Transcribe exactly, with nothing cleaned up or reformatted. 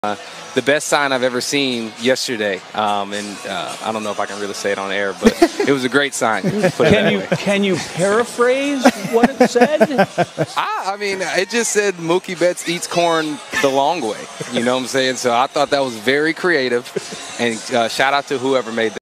Uh, the best sign I've ever seen yesterday, um, and uh, I don't know if I can really say it on air, but it was a great sign. Put it Can that you way. can you paraphrase what it said? I, I mean, it just said Mookie Betts eats corn the long way. You know what I'm saying? So I thought that was very creative, and uh, shout out to whoever made that.